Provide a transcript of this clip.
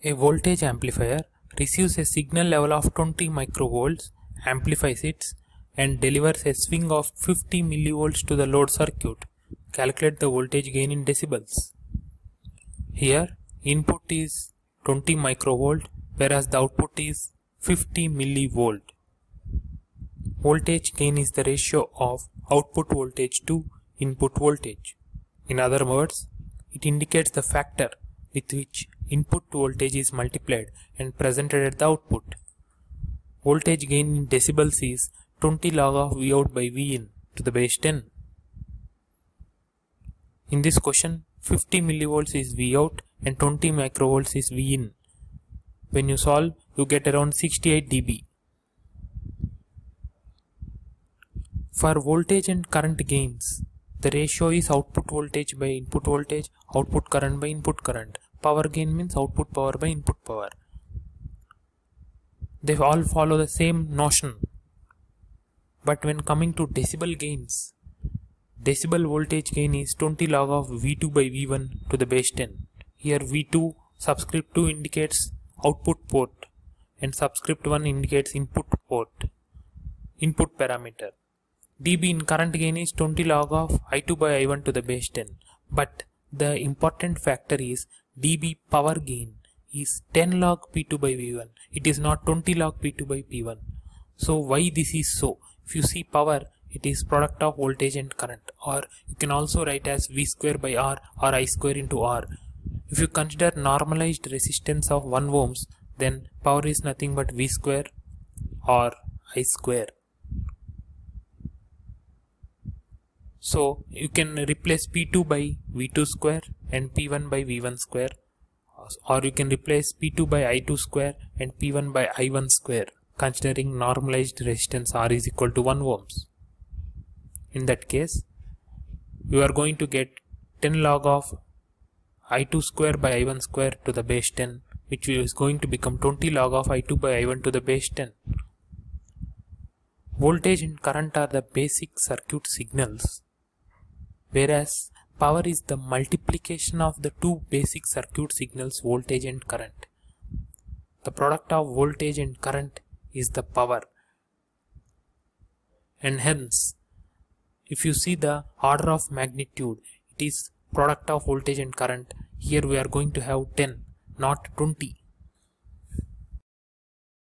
A voltage amplifier receives a signal level of 20 microvolts, amplifies it, and delivers a swing of 50 millivolts to the load circuit. Calculate the voltage gain in decibels. Here, input is 20 microvolt, whereas the output is 50 millivolt. Voltage gain is the ratio of output voltage to input voltage. In other words, it indicates the factor with which input voltage is multiplied and presented at the output. Voltage gain in decibels is 20 log of V out by V in to the base 10. In this question, 50 millivolts is V out and 20 microvolts is V in. When you solve, you get around 68 dB. For voltage and current gains, the ratio is output voltage by input voltage, output current by input current. Power gain means output power by input power. They all follow the same notion. But when coming to decibel gains, decibel voltage gain is 20 log of V2 by V1 to the base 10. Here V2 subscript 2 indicates output port and subscript 1 indicates input port, input parameter. dB in current gain is 20 log of I2 by I1 to the base 10. But the important factor is dB power gain is 10 log P2 by V1. It is not 20 log P2 by P1. So why this is so? If you see power, it is product of voltage and current, or you can also write as V square by R or I square into R. If you consider normalized resistance of 1 ohms, then power is nothing but V square or I square. So you can replace P2 by V2 square and P1 by V1 square, or you can replace P2 by I2 square and P1 by I1 square, considering normalized resistance R is equal to 1 ohms. In that case, you are going to get 10 log of I2 square by I1 square to the base 10, which is going to become 20 log of I2 by I1 to the base 10. Voltage and current are the basic circuit signals, whereas power is the multiplication of the two basic circuit signals, voltage and current. The product of voltage and current is the power, and hence if you see the order of magnitude, it is product of voltage and current. Here we are going to have 10, not 20.